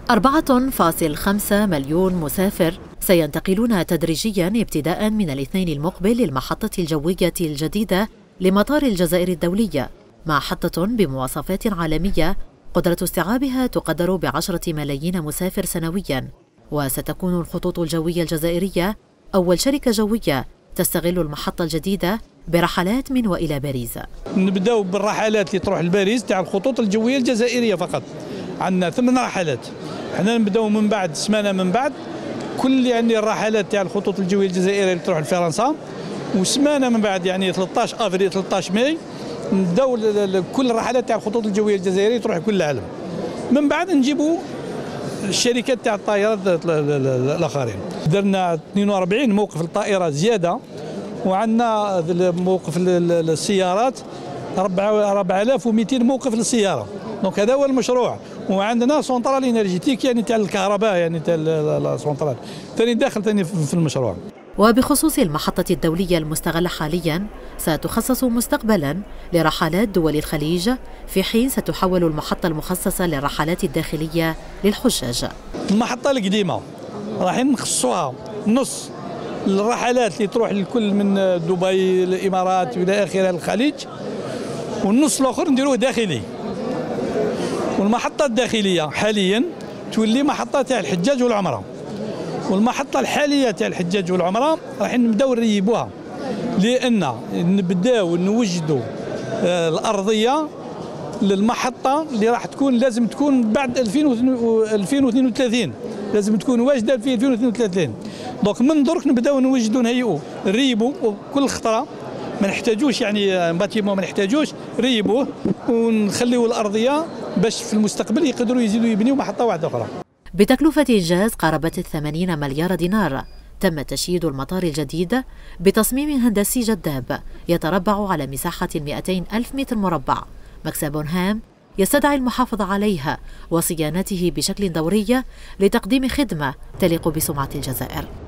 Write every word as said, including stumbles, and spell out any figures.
أربعة فاصلة خمسة مليون مسافر سينتقلون تدريجياً ابتداءً من الاثنين المقبل للمحطة الجوية الجديدة لمطار الجزائر الدولية، محطة بمواصفات عالمية قدرة استيعابها تقدر بعشرة ملايين مسافر سنوياً. وستكون الخطوط الجوية الجزائرية أول شركة جوية تستغل المحطة الجديدة برحلات من وإلى باريس. نبداو بالرحلات اللي تروح لباريس تاع الخطوط الجوية الجزائرية فقط، عندنا ثمان رحلات. حنا نبداو من بعد سمانة من بعد كل يعني الرحلات تاع الخطوط الجوية الجزائرية اللي تروح لفرنسا، وسمانة من بعد يعني ثلاثة عشر افريل ثلاثة عشر ماي نبداو كل الرحلات تاع الخطوط الجوية الجزائرية تروح لكل العالم. من بعد نجيبوا الشركات تاع الطائرات الاخرين. درنا اثنين وأربعين موقف للطائرات زياده، وعندنا موقف للسيارات أربعة آلاف ومئتين موقف للسياره. دونك هذا هو المشروع. وعندنا سونترال انرجيتيك يعني تاع الكهرباء، يعني تاع السونترال ثاني داخل ثاني في المشروع. وبخصوص المحطة الدولية المستغلة حالياً، ستخصص مستقبلاً لرحلات دول الخليج، في حين ستحول المحطة المخصصة للرحلات الداخلية للحجاج. المحطة القديمة راح نخصوها نص الرحلات اللي تروح لكل من دبي الإمارات إلى آخره الخليج، والنص الآخر نديروه داخلي. والمحطة الداخلية حالياً تولي محطة تاع الحجاج والعمرة، والمحطة الحالية تاع الحجاج والعمرة راح نبداو نريبوها، لأن نبداو نوجدوا الأرضية للمحطة اللي راح تكون لازم تكون بعد ألفين واثنين وثلاثين، لازم تكون واجدة في ألفين واثنين وثلاثين. دونك من درك نبداو نوجدوا نهيئوا نريبوا كل خطرة، ما نحتاجوش يعني باتيمون ما نحتاجوش ريبوه، ونخليوا الأرضية باش في المستقبل يقدروا يزيدوا يبنيوا محطة واحدة أخرى. بتكلفة إنجاز قاربت الثمانين مليار دينار، تم تشييد المطار الجديد بتصميم هندسي جذاب يتربع على مساحة مئتين ألف متر مربع، مكسب هام يستدعي المحافظة عليها وصيانته بشكل دوري لتقديم خدمة تليق بسمعة الجزائر.